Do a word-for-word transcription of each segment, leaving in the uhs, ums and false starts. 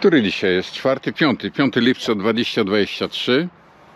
Który dzisiaj jest? Czwarty, piąty, piąty lipca dwa tysiące dwudziesty trzeci.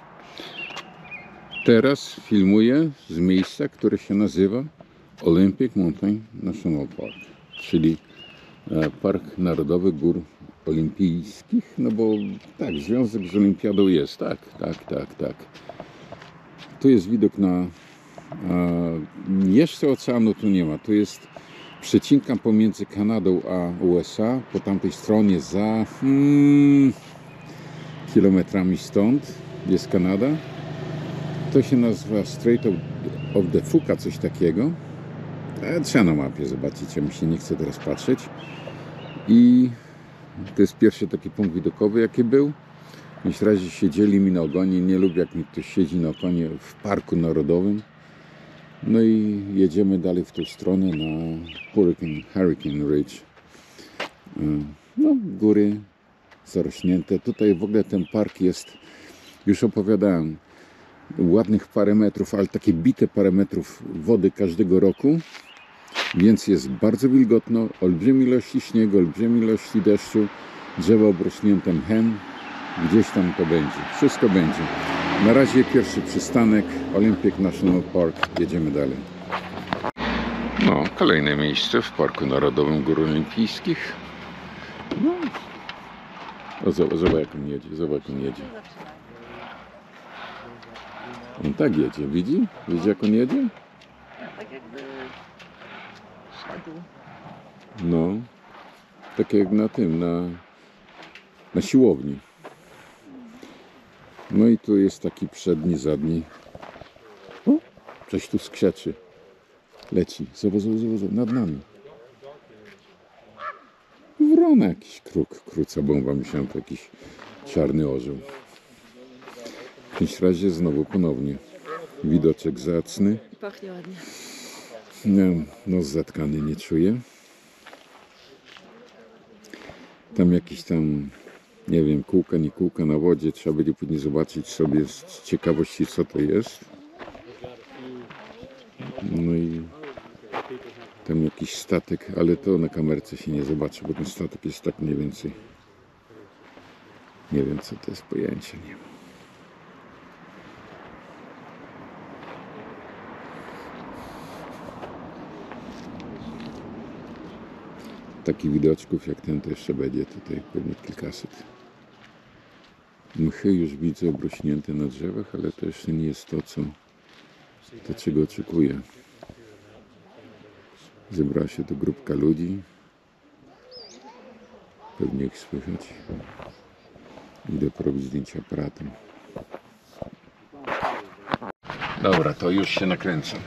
Teraz filmuję z miejsca, które się nazywa Olympic Mountain National Park, czyli Park Narodowy Gór Olimpijskich, no bo tak, związek z olimpiadą jest, tak, tak, tak, tak. Tu jest widok na, a jeszcze oceanu tu nie ma, tu jest przecinka pomiędzy Kanadą a U S A, po tamtej stronie za hmm, kilometrami stąd jest Kanada. To się nazywa Strait of, of the Fuca, coś takiego. E, trzeba na mapie zobaczyć, ja mi się nie chce teraz patrzeć. I to jest pierwszy taki punkt widokowy, jaki był. W każdym razie siedzieli mi na ogonie. Nie lubię, jak mi ktoś siedzi na ogonie w Parku Narodowym. No i jedziemy dalej w tą stronę na Hurricane, Hurricane Ridge. No, góry zarośnięte. Tutaj w ogóle ten park jest, już opowiadałem, ładnych parę metrów, ale takie bite parę metrów wody każdego roku. Więc jest bardzo wilgotno, olbrzymie ilości śniegu, olbrzymie ilości deszczu, drzewa obrośnięte mchem. Gdzieś tam to będzie. Wszystko będzie. Na razie pierwszy przystanek Olympic National Park. Jedziemy dalej. No, kolejne miejsce w Parku Narodowym Gór Olimpijskich. No. O, zobacz, zobacz jak on jedzie. Zobacz jak on jedzie. On tak jedzie, widzi? Widzi jak on jedzie? Tak jakby szedł. No. Tak jak na tym, na, na siłowni. No i tu jest taki przedni, zadni. O, coś tu skrzeczy. Leci. Zobacz, zobacz, zobacz, nad nami. Wrona jakiś kruk, kruca bomba. Myślałem, to jakiś czarny orzeł. W każdym razie znowu ponownie. Widoczek zacny. Pachnie ładnie. No, nos zatkany nie czuję. Tam jakiś tam, nie wiem, kółka, nie kółka na wodzie. Trzeba będzie później zobaczyć sobie z ciekawości, co to jest. No i tam jakiś statek, ale to na kamerce się nie zobaczy, bo ten statek jest tak mniej więcej. Nie wiem, co to jest, pojęcia nie mam. Takich widoczków jak ten to jeszcze będzie tutaj pewnie kilkaset. Mchy już widzę obrośnięte na drzewach, ale to jeszcze nie jest to, co, to czego oczekuję. Zebrała się tu grupka ludzi. Pewnie ich słychać. Idę porobić zdjęcia aparatem. Dobra, to już się nakręcam.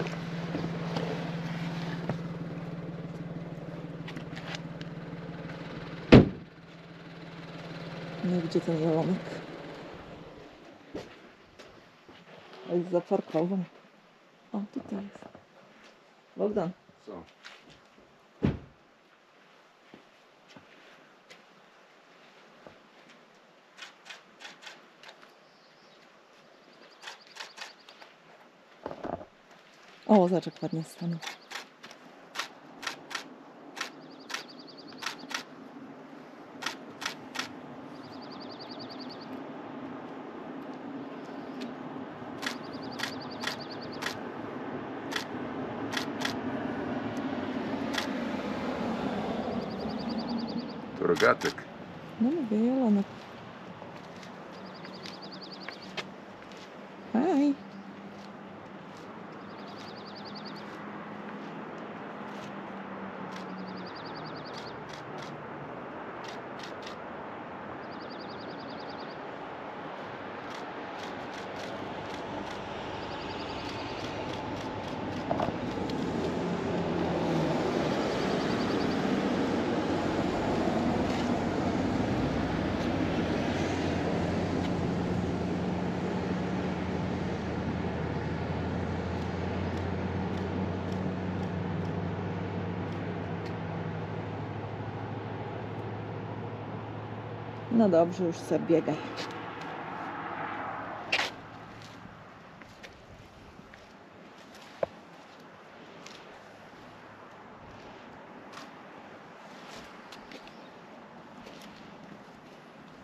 No gdzie ten jelonek? Jest zaparkował. O, tutaj jest. Bogdan. Co? O, zobacz jak ładnie stanął. To rogatek. No mówię, jelonek. Hej. No dobrze, już sobie biegaj.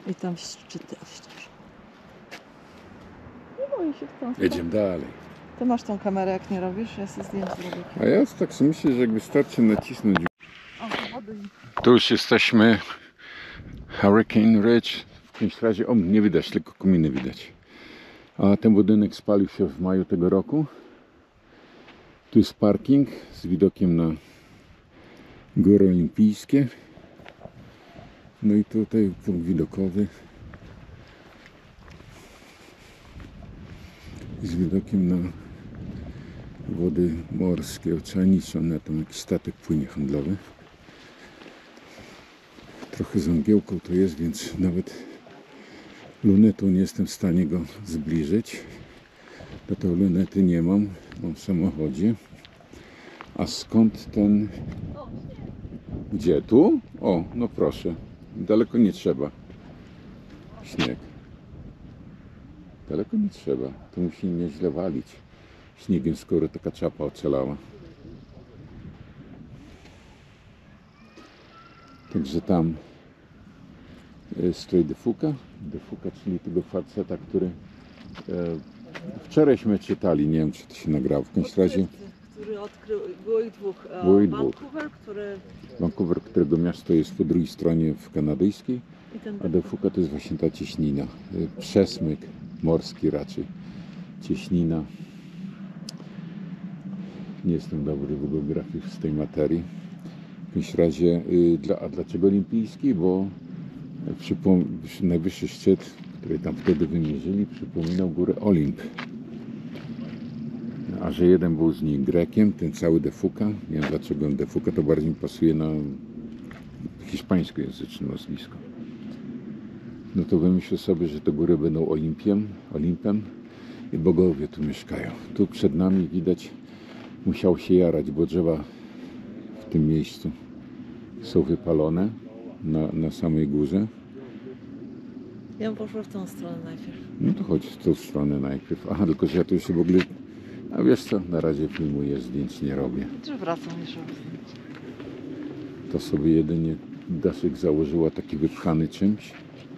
I tam szczyty aż też. Nie boję się w tą stronę. Jedziemy dalej. Ty masz tą kamerę, jak nie robisz? Ja sobie zdjęcie robię. A ja tak sobie myślę, że jak wystarczy nacisnąć. O, wody. Tu już jesteśmy. Hurricane Ridge. W jakimś razie, o, nie widać, tylko kominy widać. A ten budynek spalił się w maju tego roku. Tu jest parking z widokiem na Góry Olimpijskie. No i tutaj punkt widokowy z widokiem na wody morskie, oceaniczne. Na tam jakiś statek płynie handlowy. Trochę z mgiełką to jest, więc nawet lunetą nie jestem w stanie go zbliżyć. Do tej lunety nie mam, mam w samochodzie. A skąd ten... Gdzie? Tu? O, no proszę. Daleko nie trzeba. Śnieg. Daleko nie trzeba. Tu musi nieźle walić. Śniegiem, skoro taka czapa ocalała. Także tam stoi Defuka. Defuka, czyli tego faceta, który e, wczorajśmy czytali. Nie wiem, czy to się nagrało. W każdym razie Który odkrył, było ich dwóch. E, Było ich dwóch. Vancouver, który... Vancouver, którego miasto jest po drugiej stronie w kanadyjskiej. I ten A Defuka to jest właśnie ta cieśnina. E, Przesmyk morski raczej. Cieśnina. Nie jestem dobry w geografii z tej materii. W każdym razie, y, dla, a dlaczego olimpijski? Bo przypom- najwyższy szczyt, który tam wtedy wymierzyli, przypominał górę Olimp. A że jeden był z nich Grekiem, ten cały Defuka, nie wiem dlaczego Defuka, to bardziej mi pasuje na hiszpańskojęzyczne nazwisko. No to wymyślę sobie, że te góry będą Olimpiem, Olimpem i bogowie tu mieszkają. Tu przed nami widać, musiał się jarać, bo drzewa w tym miejscu są wypalone na, na samej górze. Ja bym poszła w tą stronę najpierw. No to chodź w tą stronę najpierw. Aha, tylko że ja tu jeszcze w ogóle... A wiesz co, na razie filmuję, zdjęć nie robię. Czy wracam niż robię? To sobie jedynie Daszek założyła taki wypchany czymś.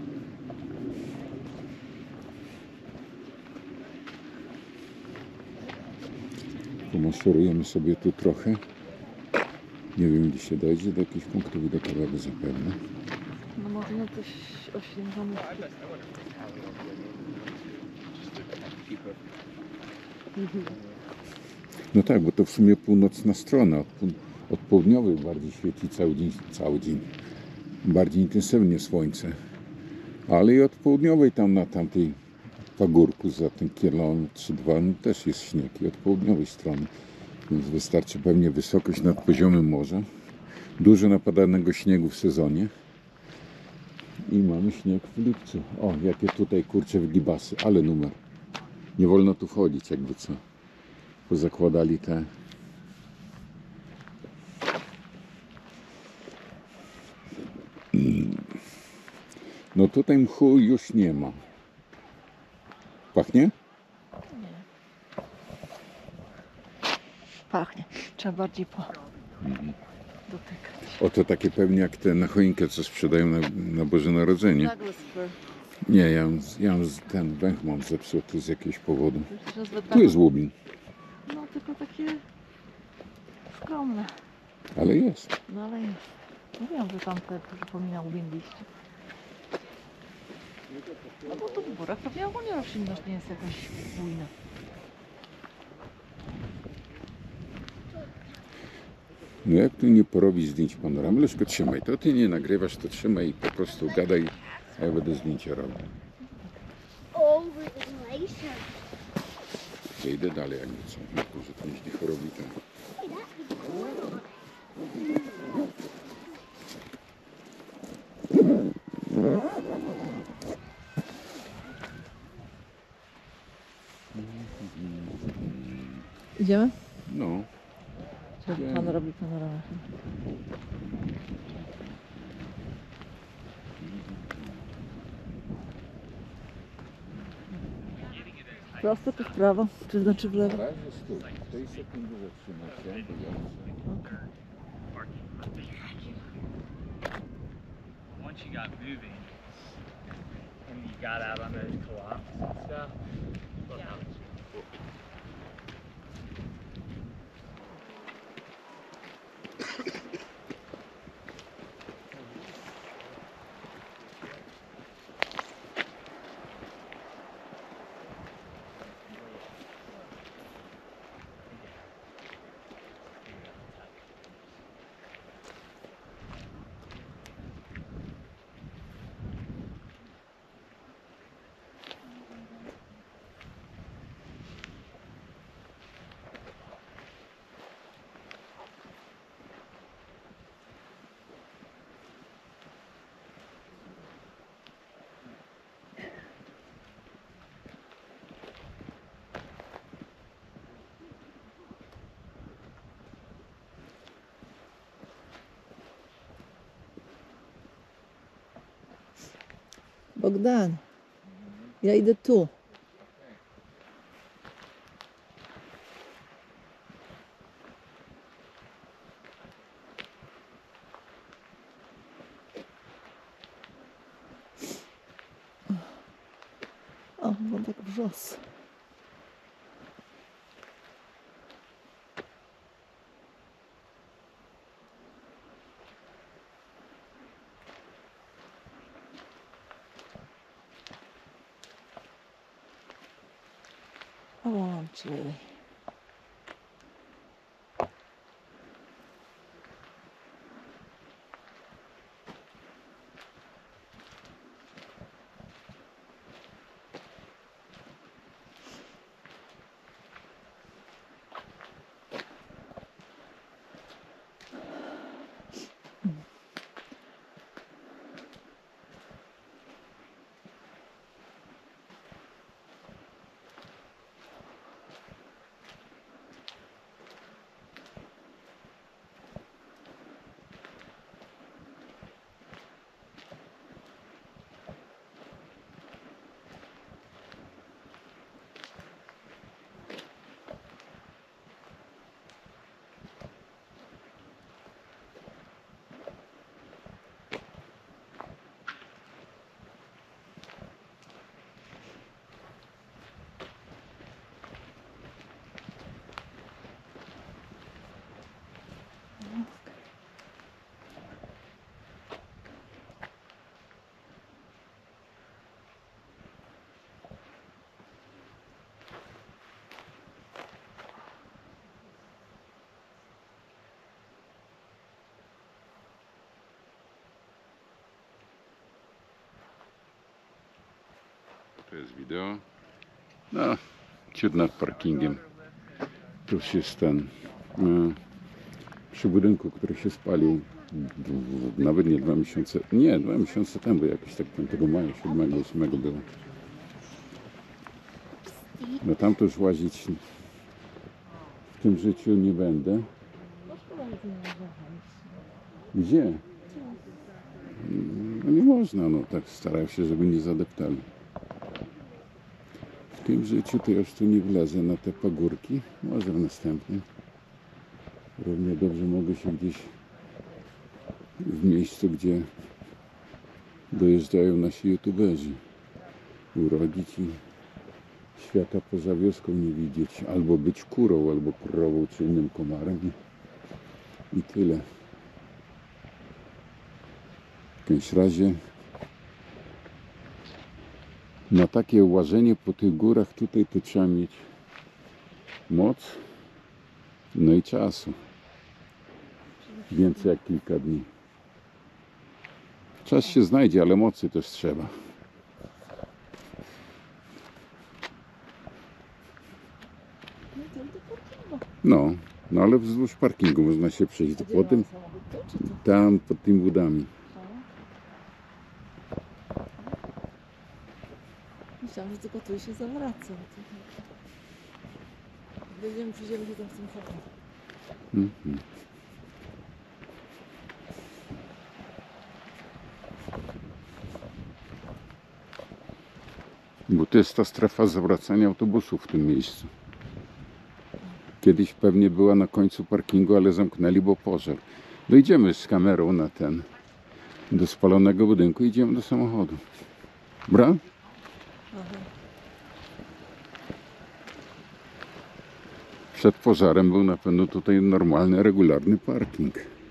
Pomaszerujemy sobie tu trochę. Nie wiem, gdzie się dojdzie, do jakiegoś punktu widokowego zapewne. No może na coś oświęcone. No tak, bo to w sumie północna strona. Od, pół- od południowej bardziej świeci cały dzień, cały dzień. Bardziej intensywnie słońce. Ale i od południowej tam na tamtej pagórku za ten kilometr czy dwa no też jest śnieg. I od południowej strony. Więc wystarczy pewnie wysokość nad poziomem morza. Dużo napadanego śniegu w sezonie. I mamy śnieg w lipcu. O, jakie tutaj kurcze wygibasy. Ale numer. Nie wolno tu wchodzić, jakby co. Pozakładali te... No tutaj mchu już nie ma. Pachnie? Nie. Pachnie. Trzeba bardziej po... dotykać. Oto takie pewnie jak te na choinkę, co sprzedają na, na Boże Narodzenie. Douglas fir. Nie, ja, mam- ja mam z- ten węch mam zepsuty z jakiegoś powodu. To się nazywa Tu jest łubin, No tylko takie skromne. ale jest. No ale jest. Nie wiem, że tamte przypomina łubin liście. No bo tu w górach pewnie ogólnie roślinność nie jest jakaś bujna. No jak tu nie porobić zdjęć panoramy? Leszko, trzymaj. To ty nie nagrywasz, to trzymaj i po prostu gadaj, a ja będę zdjęcia robił. Over the glacier. Ja idę dalej, jak nie co. Tylko, że to nie chorobi ten. Idziemy? No. Czy pan robi panoramę? Prosto czy w prawo? Czy znaczy w lewo? Na razie stój. W tej sekundzie zatrzymaj się, bo ja muszę... Okay. Once you got moving, and you got out on those co-ops and stuff. But Yeah. Bogdan, ja idę tu. O, wątek wrzos. Połączyli. To jest wideo. No, ciut nad parkingiem. Tu już jest ten e, przy budynku, który się spalił d- nawet nie dwa miesiące, nie, dwa miesiące temu, jakoś tak piątego maja, siódmego, ósmego było. No tam to już łazić w tym życiu nie będę. Gdzie? No nie można, no tak starałem się, żeby nie zadeptali. W tym życiu to już tu nie wlezę na te pagórki, może w następnym. Równie dobrze mogę się gdzieś w miejscu, gdzie dojeżdżają nasi youtuberzy urodzić i świata poza wioską nie widzieć. Albo być kurą, albo krową, czy innym komarem i, i tyle. W każdym razie na takie łażenie po tych górach tutaj to trzeba mieć moc, no i czasu. Więcej jak kilka dni. Czas się znajdzie, ale mocy też trzeba. No to idę parkingu. No, no ale wzdłuż parkingu można się przejść. A gdzie Potem mam samochód? Tu czy tu? tam pod tymi budami. Myślałam, że tylko tu się zawraca. Będziemy, przyjdziemy się tam w tym forum. Mhm. Bo to jest ta strefa zawracania autobusów w tym miejscu. Kiedyś pewnie była na końcu parkingu, ale zamknęli, bo pożar. Dojdziemy z kamerą na ten, do spalonego budynku i idziemy do samochodu. Bra? Przed pożarem był na pewno tutaj normalny, regularny parking.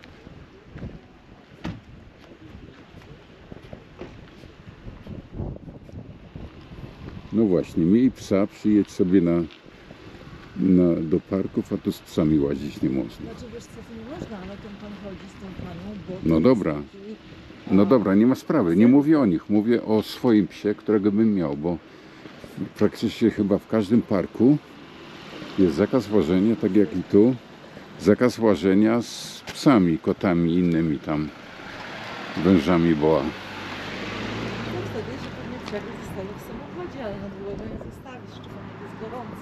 No właśnie, miej psa, przyjedź sobie na, na, do parków, a tu z psami łazić nie można. Znaczy wiesz co, to nie można, ale ten pan chodzi z tą panią, bo... No to dobra. jest taki, No a, dobra, nie ma sprawy, nie mówię o nich, mówię o swoim psie, którego bym miał, bo praktycznie chyba w każdym parku jest zakaz łażenia, tak jak i tu, zakaz łażenia z psami, kotami, innymi tam wężami boa. No wtedy, że pewnie trzeba zostawić w samochodzie, ale na długo nie zostawić, szczególnie jak jest gorąco.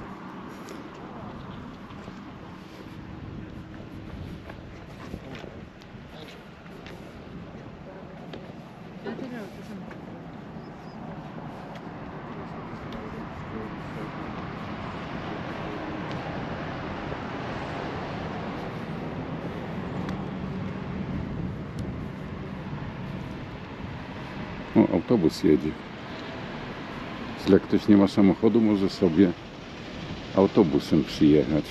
Ja to miałem to samo. O, autobus jedzie. Jak ktoś nie ma samochodu, może sobie autobusem przyjechać.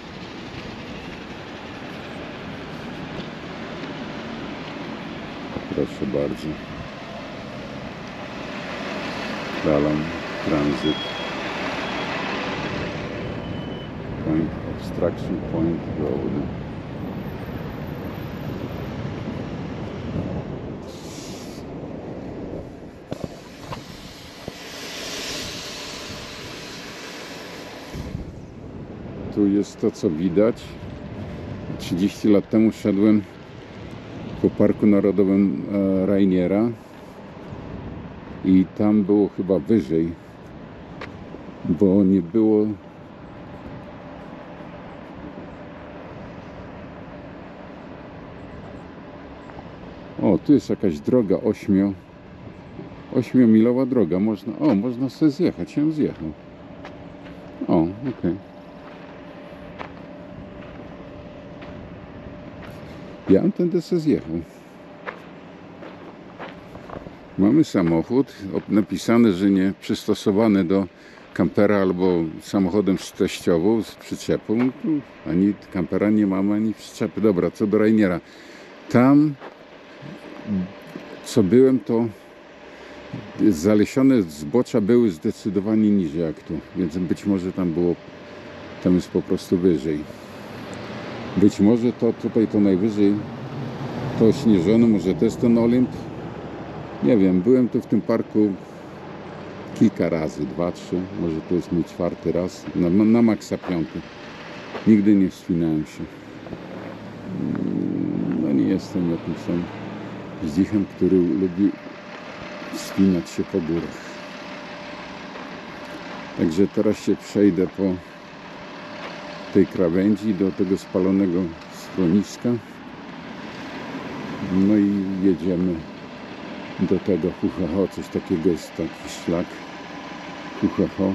Proszę bardzo. Dalam Transit. Point Obstruction Point Road. Tu jest to, co widać. trzydzieści lat temu szedłem po Parku Narodowym e, Rainiera i tam było chyba wyżej, bo nie było o, tu jest jakaś droga ośmio ośmiomilowa droga, można, o, można sobie zjechać, się zjechał. O, okej. Okay. Ja bym tędy sobie zjechał. Mamy samochód napisane, że nie przystosowany do kampera albo samochodem z teściową, z przyczepą. Tu ani kampera nie mamy, ani przyczepy. Dobra, co do Rainiera. Tam, co byłem, to zalesione zbocza były zdecydowanie niżej jak tu. Więc być może tam było, tam jest po prostu wyżej. Być może to tutaj to najwyżej to ośnieżone, może to jest ten Olimp. Nie wiem, byłem tu w tym parku kilka razy, dwa, trzy, może to jest mój czwarty raz, na, na maksa piąty. Nigdy nie wspinałem się. No nie jestem jakimś tam zdzichem, który lubi wspinać się po górach. Także teraz się przejdę po tej krawędzi do tego spalonego schroniska. No i jedziemy do tego Huchacho, coś takiego jest taki szlak Huchacho.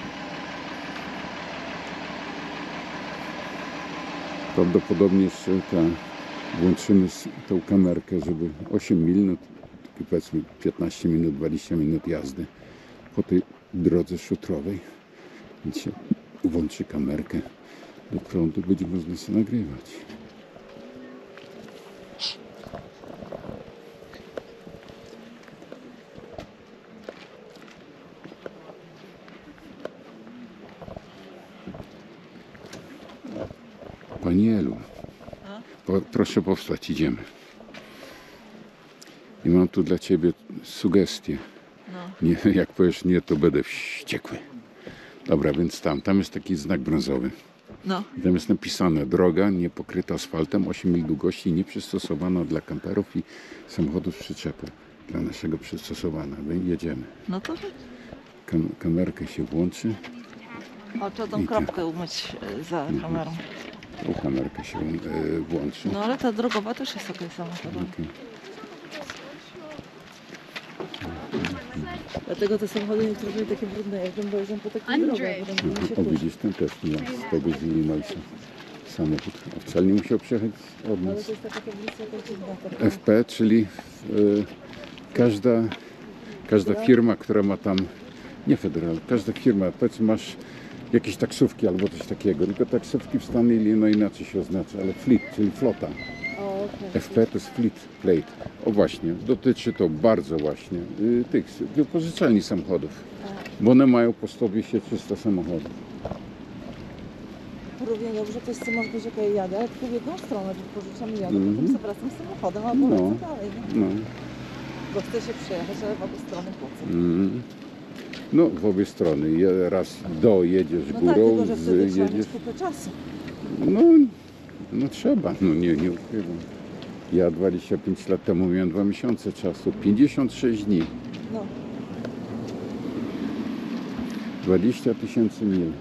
Prawdopodobnie jeszcze ta, włączymy tą kamerkę, żeby osiem minut, powiedzmy piętnaście minut, dwadzieścia minut jazdy po tej drodze szutrowej. Więc się włączy kamerkę do prądu, będzie można się nagrywać. Pani Elu, po, proszę powstać, idziemy. I mam tu dla Ciebie sugestię. No. Nie, jak powiesz nie, to będę wściekły. Dobra, więc tam, tam jest taki znak brązowy. No. Tam jest napisane: droga niepokryta asfaltem, osiem mil długości, nieprzystosowana dla kamperów i samochodów z przyczepą. Dla naszego przystosowana. My jedziemy. No to Kam kamerkę się włączy. o, trzeba tą I kropkę umyć e, za kamerą. Tą kamerkę się e, włączy. No ale ta drogowa też jest okej samochodowa. Okay. Dlatego te samochody niektóre takie brudne jeżdżą, bo jeżdżą po takich Andrzej. drogach, potem powinny się O, pluć. widzisz, ten też nie ma z tego z Illinoisa samochód. A wcale nie musiał przyjechać od Ale nas. to jest taka tablica jakaś dziwna. taka- F P, czyli y, każda, Każda Federal? firma, która ma tam, nie federal, każda firma, powiedzmy masz jakieś taksówki albo coś takiego, tylko taksówki w Stanley, no inaczej się oznacza, ale fleet, czyli flota. O, okej. F P to jest fleet plate. O właśnie, dotyczy to bardzo właśnie y, tych wypożyczalni samochodów, bo one mają po sto dwieście trzysta samochodów. Równie dobrze to jest, co może być, okej, jadę, ale tylko w jedną stronę, że pożyczam i jadę, Mhm. potem sobie wracam samochodem albo No. lecę dalej, nie? No, Bo chcę się przejechać, ale w obie strony po co? mm. no w obie strony. Je- Raz do jedziesz No tak, górą, tylko że wtedy z, trzeba jedziesz. mieć kupę czasu. No, no trzeba, no nie, nie ukrywam. Ja dwadzieścia pięć lat temu miałem dwa miesiące czasu, pięćdziesiąt sześć dni, No, dwadzieścia tysięcy mil.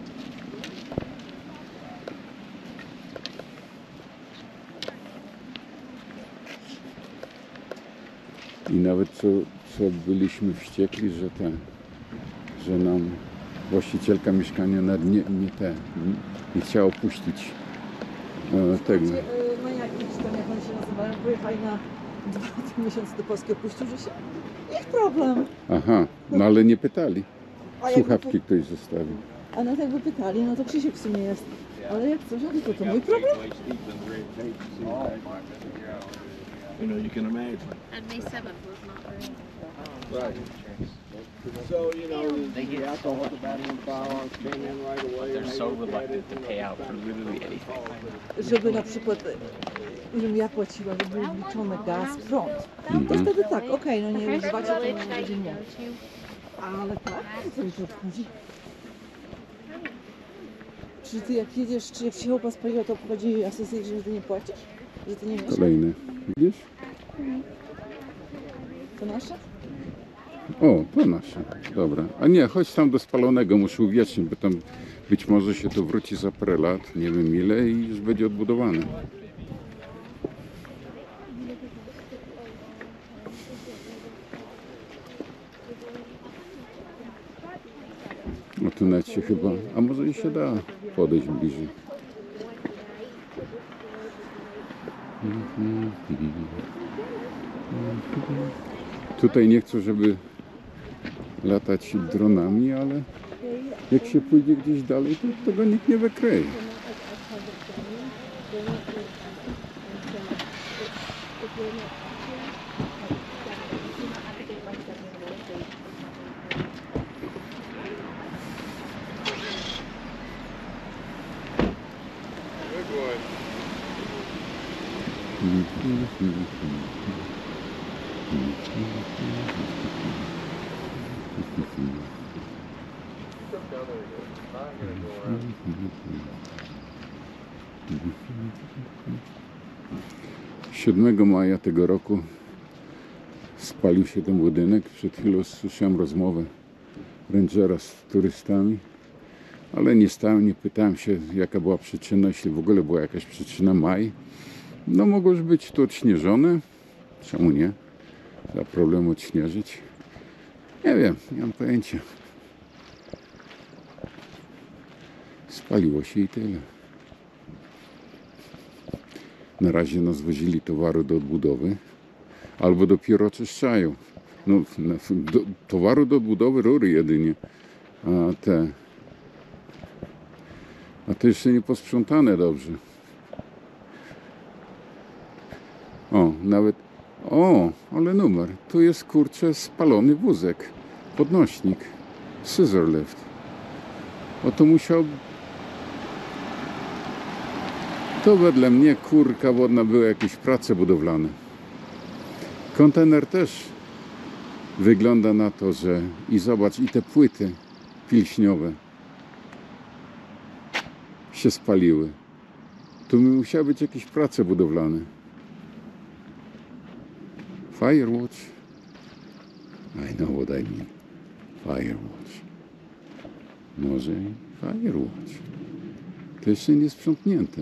I nawet co, co byliśmy wściekli, że te, że nam właścicielka mieszkania nad nie, nie te, nie chciała puścić e, tego. Słuchajcie, y, no jak iść tam, jak one się nazywają, pojechali na dwa miesiące do Polski, opuścił, że się... Ich problem. Aha, no ale nie pytali. A jakby, Słuchawki ktoś zostawił. a nawet jakby pytali, no to Krzysiek w sumie jest. Ale jak coś, no to to mój problem. You know, you can imagine. And May seventh was not very. Right. So, you know, the alcohol, the battery and firearms came in right away. They're so reluctant to pay out for literally anything. Żeby na przykład, y, żebym ja płaciła, żeby był wliczony gaz, prąd. No to wtedy tak, okej, no nie używacie, to nie będzie nie. Ale tak, co mi tu odchodzi? Czy ty jak jedziesz, czy jak ci chłopa spaliła, to obchodzi asystent, że ty nie płacisz? Że ty nie wiesz? Kolejne. Widzisz? To nasze? O, to nasze. Dobra. A nie, chodź tam do spalonego, muszę uwiecznić, bo tam być może się to wróci za parę lat, nie wiem ile i już będzie odbudowane. O, tu nawet się chyba, a może i się da podejść bliżej. Tutaj nie chcę, żeby latać dronami, ale jak się pójdzie gdzieś dalej, to tego nikt nie wykryje. siódmego maja tego roku spalił się ten budynek. Przed chwilą słyszałem rozmowę rangera z turystami, ale nie stałem, nie pytałem się, jaka była przyczyna, jeśli w ogóle była jakaś przyczyna. Maj. No mogło już być tu odśnieżone. Czemu nie? Za problem odśnieżyć. Nie wiem, nie mam pojęcia. Spaliło się i tyle. Na razie nas wozili towaru do odbudowy, albo dopiero oczyszczają. No, do, towaru do odbudowy rury jedynie. A te, a te jeszcze nie posprzątane dobrze. O, nawet, o, ale numer. Tu jest, kurczę, spalony wózek, podnośnik, scissor lift. O, to musiał... To wedle mnie, kurka wodna, były jakieś prace budowlane. Kontener też wygląda na to, że... I zobacz, i te płyty pilśniowe się spaliły. Tu musiały być jakieś prace budowlane. Firewatch. I know what I mean. Firewatch. Może i Firewatch. To jeszcze nie sprzątnięte.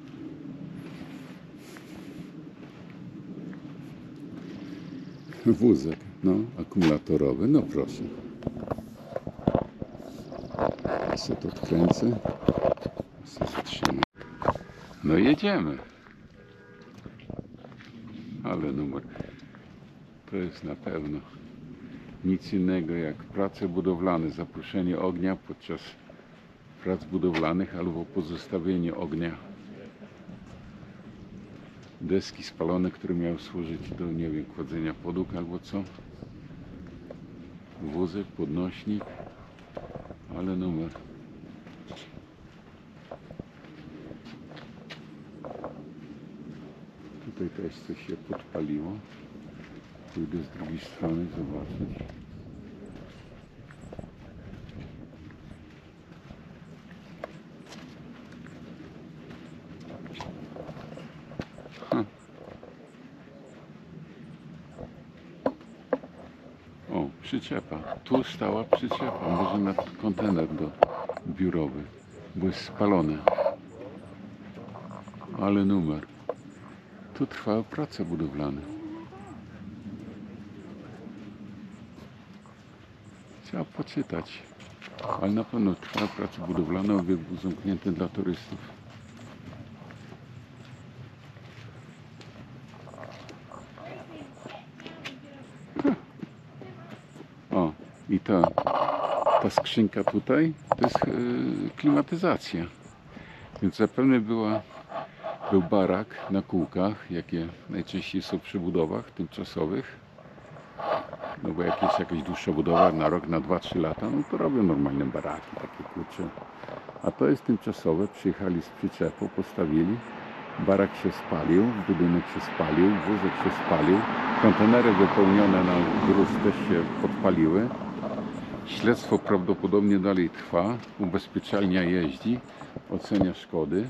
Wózek, no, akumulatorowy, no proszę. Ja się to odkręcę. Ja się zatrzymam. No jedziemy. Ale numer. To jest na pewno nic innego jak prace budowlane, zaproszenie ognia podczas prac budowlanych albo pozostawienie ognia. Deski spalone, które miały służyć do, nie wiem, kładzenia podłóg albo co. Wózek, podnośnik, ale numer. Tutaj też coś się podpaliło. Pójdę z drugiej strony zobaczyć. Ha. O, przyczepa. Tu stała przyczepa. Może na kontener do biurowy, bo jest spalone. Ale numer. Tu trwały prace budowlane. Trzeba poczytać. Ale na pewno trwały prace budowlane, obiekt był zamknięty dla turystów. O, i ta, ta skrzynka tutaj to jest yy, klimatyzacja. Więc zapewne była, był barak na kółkach, jakie najczęściej są przy budowach tymczasowych. No bo jak jest jakaś dłuższa budowa na rok, na dwa trzy lata, no to robią normalne baraki, takie kurcze. A to jest tymczasowe, przyjechali z przyczepą, postawili, barak się spalił, budynek się spalił, wózek się spalił, kontenery wypełnione na gruz też się podpaliły. Śledztwo prawdopodobnie dalej trwa, ubezpieczalnia jeździ, ocenia szkody.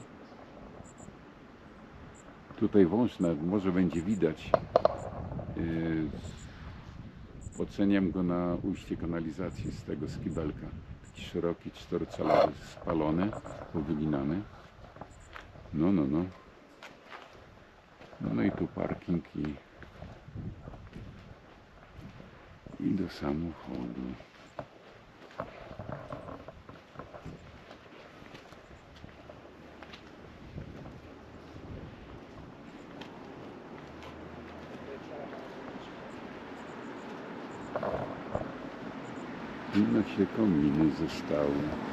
Tutaj wąż nawet może będzie widać. Yy, oceniam go na ujście kanalizacji z tego skibelka. Taki szeroki, czterocalowy, spalony, powyginany. No, no, no. No i tu parking i, i do samochodu. No się kominy zostały.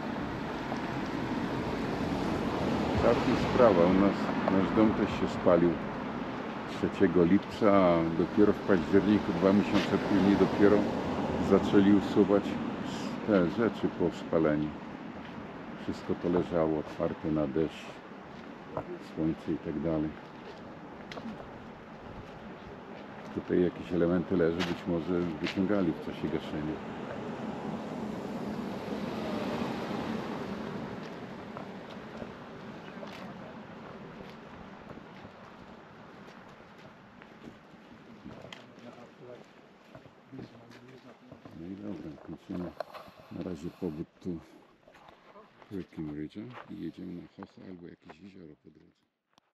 Całkiem sprawa. U nas nasz dom też się spalił trzeciego lipca, a dopiero w październiku, dwa miesiące później dopiero zaczęli usuwać te rzeczy po spaleniu. Wszystko to leżało otwarte na deszcz, słońce i tak dalej. Tutaj jakieś elementy leży, być może wyciągali w czasie gaszenia. No i dobra, kończymy na razie pobyt tu w Breckenridge'a i jedziemy na Hocha albo jakieś jezioro po drodze.